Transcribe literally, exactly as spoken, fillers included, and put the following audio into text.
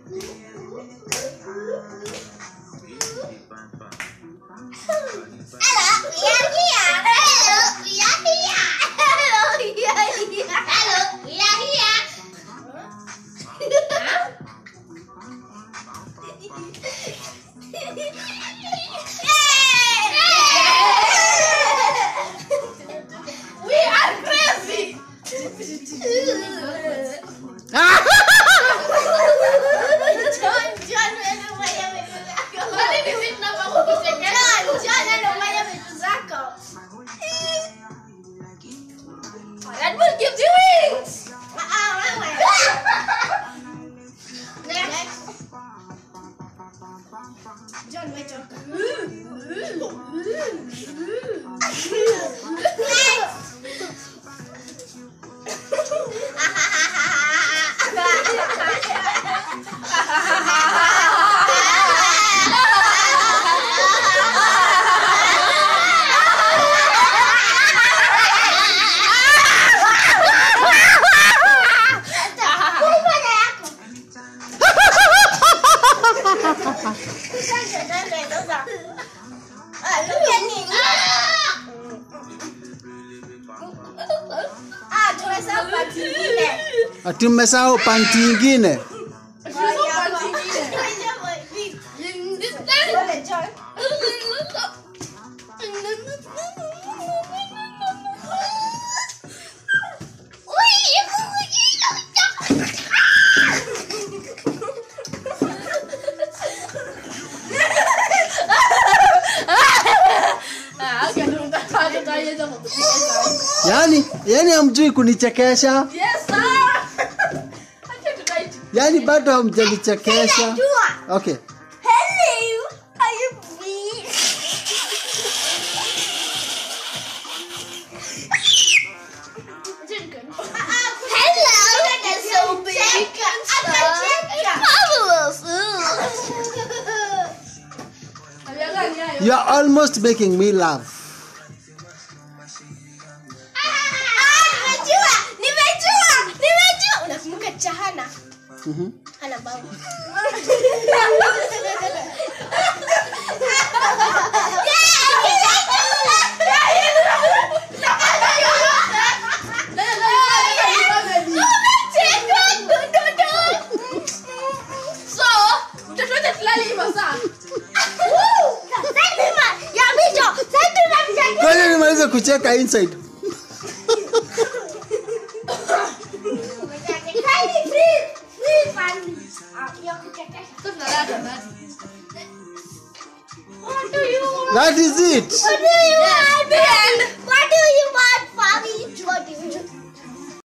That will give you wings. Next. John, wait, John. Tumesahau panti nyingine. Yani, yani hamjui kunichekesha? Yes, sir. Yani bado hamjanichekesha. Okay. Hello, are you me? Hello, that's so big. Marvelous. You are almost making me laugh. Mm-hmm. Kwani nimaliza kucheka inside. That is it. What do you want?